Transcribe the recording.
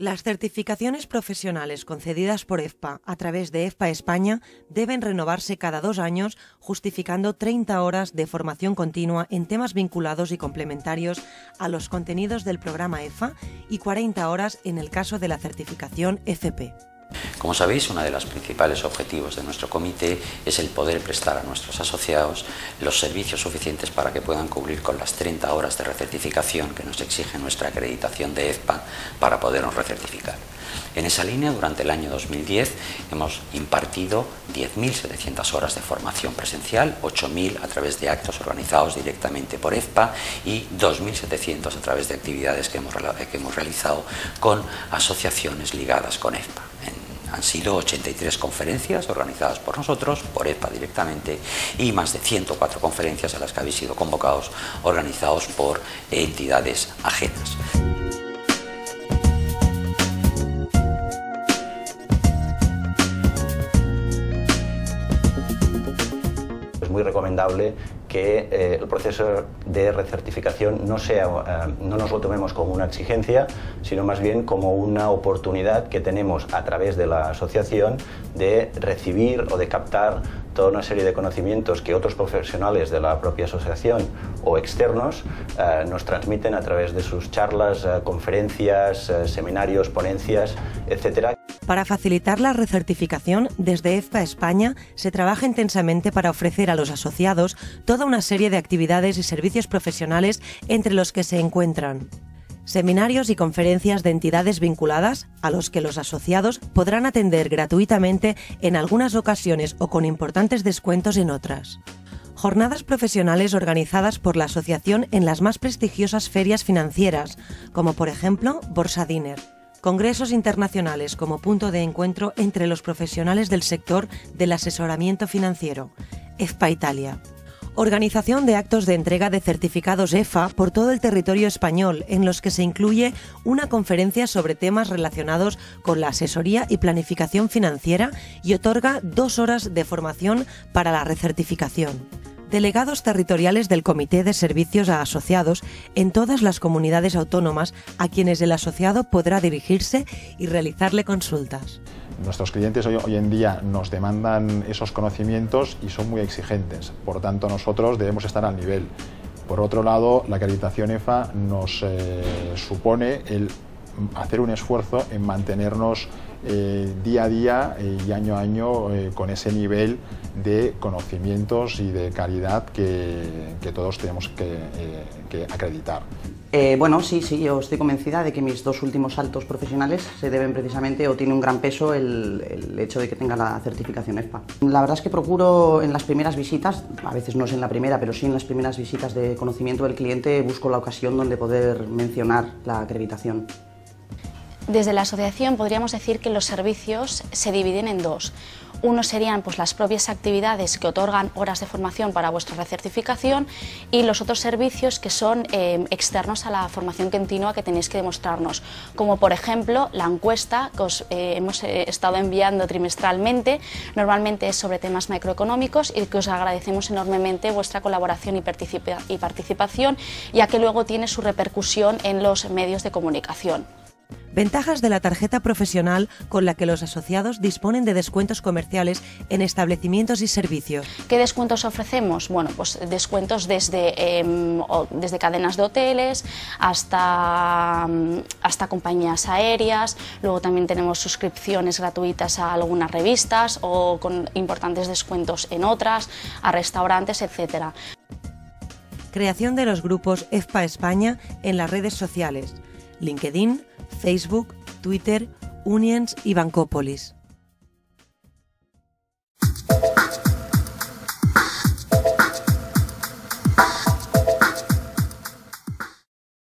Las certificaciones profesionales concedidas por EFPA a través de EFPA España deben renovarse cada 2 años, justificando 30 horas de formación continua en temas vinculados y complementarios a los contenidos del programa EFA y 40 horas en el caso de la certificación FP. Como sabéis, uno de los principales objetivos de nuestro comité es el poder prestar a nuestros asociados los servicios suficientes para que puedan cubrir con las 30 horas de recertificación que nos exige nuestra acreditación de EFPA para podernos recertificar. En esa línea, durante el año 2010 hemos impartido 10.700 horas de formación presencial, 8.000 a través de actos organizados directamente por EFPA y 2.700 a través de actividades que hemos realizado con asociaciones ligadas con EFPA. Han sido 83 conferencias organizadas por nosotros, por EFPA directamente, y más de 104 conferencias a las que habéis sido convocados, organizados por entidades ajenas. Es muy recomendable que el proceso de recertificación no nos lo tomemos como una exigencia, sino más bien como una oportunidad que tenemos a través de la asociación de recibir o de captar toda una serie de conocimientos que otros profesionales de la propia asociación o externos nos transmiten a través de sus charlas, conferencias, seminarios, ponencias, etc. Para facilitar la recertificación, desde EFPA España se trabaja intensamente para ofrecer a los asociados toda una serie de actividades y servicios profesionales, entre los que se encuentran seminarios y conferencias de entidades vinculadas, a los que los asociados podrán atender gratuitamente en algunas ocasiones o con importantes descuentos en otras. Jornadas profesionales organizadas por la asociación en las más prestigiosas ferias financieras, como por ejemplo Borsadiner. Congresos internacionales como punto de encuentro entre los profesionales del sector del asesoramiento financiero, EFPA Italia. Organización de actos de entrega de certificados EFA por todo el territorio español, en los que se incluye una conferencia sobre temas relacionados con la asesoría y planificación financiera y otorga 2 horas de formación para la recertificación. Delegados territoriales del Comité de Servicios a Asociados en todas las comunidades autónomas, a quienes el asociado podrá dirigirse y realizarle consultas. Nuestros clientes hoy en día nos demandan esos conocimientos y son muy exigentes, por tanto nosotros debemos estar al nivel. Por otro lado, la acreditación EFA nos supone el hacer un esfuerzo en mantenernos día a día y año a año con ese nivel de conocimientos y de calidad que todos tenemos que acreditar. Bueno, sí, yo estoy convencida de que mis 2 últimos saltos profesionales se deben precisamente, o tiene un gran peso el hecho de que tenga la certificación EFPA. La verdad es que procuro en las primeras visitas, a veces no es en la primera, pero sí en las primeras visitas de conocimiento del cliente, busco la ocasión donde poder mencionar la acreditación. Desde la asociación podríamos decir que los servicios se dividen en 2. Uno serían las propias actividades que otorgan horas de formación para vuestra recertificación y los otros servicios que son externos a la formación continua que tenéis que demostrarnos, como por ejemplo la encuesta que os hemos estado enviando trimestralmente, normalmente es sobre temas macroeconómicos y que os agradecemos enormemente vuestra colaboración y participación, ya que luego tiene su repercusión en los medios de comunicación. Ventajas de la tarjeta profesional con la que los asociados disponen de descuentos comerciales en establecimientos y servicios. ¿Qué descuentos ofrecemos? Bueno, pues descuentos desde cadenas de hoteles hasta compañías aéreas, luego también tenemos suscripciones gratuitas a algunas revistas o con importantes descuentos en otras, a restaurantes, etc. Creación de los grupos EFPA España en las redes sociales, LinkedIn, Facebook, Twitter, Unions y Bancópolis.